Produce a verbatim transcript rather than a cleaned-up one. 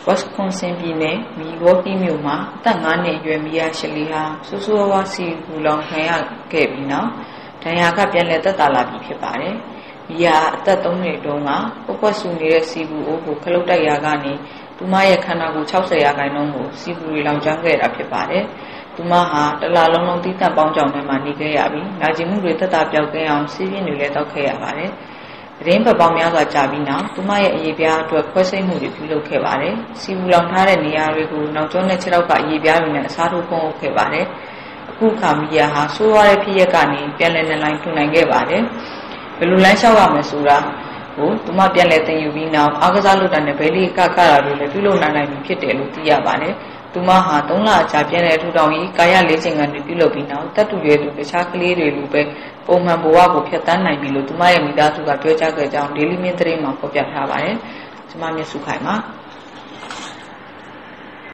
Wisconsin ပြည်နယ် Milwaukee မြို့မှာအသက်၅နှစ်အရွယ်မီယာရှလီဟာဆူဆူဝါးစီဘူလောင်ခံရခဲ့ပြီးနောက်ဒဏ်ရာကပြန်လည်သက်သာလာပြီဖြစ်ပါတယ်။မီယာအသက်၃နှစ်တုန်းကပုတ်ပွက်ဆူနေတဲ့စီဘူအိုးကိုခလုတ်တိုက်ရာကနေသူမရဲ့ခန္ဓာကိုယ်၆၀ရာခိုင်နှုန်းကိုစီဘူတွေလောင်ကျွမ်းခဲ့တာဖြစ်ပါတယ်။သူမဟာတလလုံးလုံးတီးတန့်ပေါင်းကြောင်ထဲမှာနေခဲ့ရပြီးနာကျင်မှုတွေသက်သာပြောက်ကင်းအောင်စီးပြင်းတွေလည်းတောက်ခဲ့ရပါတယ်။ရင်းပတ်ပေါင်းများစွာကြာပြီးနောက်သူမရဲ့အရေးပြားအတွက်ခွဲစိတ်မှုတွေပြုလုပ်ခဲ့ပါတယ်။စီဘူလောင်ထားတဲ့နေရာတွေကိုနောက်ကျောနဲ့ခြေထောက်ကအရေးပြားတွေနဲ့အစားထိုးဖုံးအုပ်ခဲ့ပါတယ်။အခုခါမီယာဟာဆိုးရွားတဲ့ဖြစ်ရပ်ကနေပြန်လည်နှလိုင်းထူနိုင်ခဲ့ပါတယ်။ဘယ်လိုလမ်းလျှောက်ရမလဲဆိုတာကိုသူမပြန်လည်သင်ယူပြီးနောက်အားကစားလုပ်တာနဲ့ဘဲလီကကတာတွေလည်းပြုလုပ်နိုင်နိုင်ပြီဖြစ်တယ်လို့သိရပါတယ်။သူမဟာသုံးလအကြာပြန်လည်ထူထောင်ရေးကာယလေ့ကျင့်ခန်းတွေပြုလုပ်ပြီးနောက်တပ်တူရဲသူတခြားကလေးတွေလိုပဲပုံမှန်ဘဝကိုဖျက်ဆီးနိုင်ပြီလို့သူမရဲ့မိသားစုကပြောကြားခဲ့ကြောင်း Daily Mail သတင်းမှာဖော်ပြထားပါတယ်။ကျွန်မမြတ်စုခိုင်ပါ။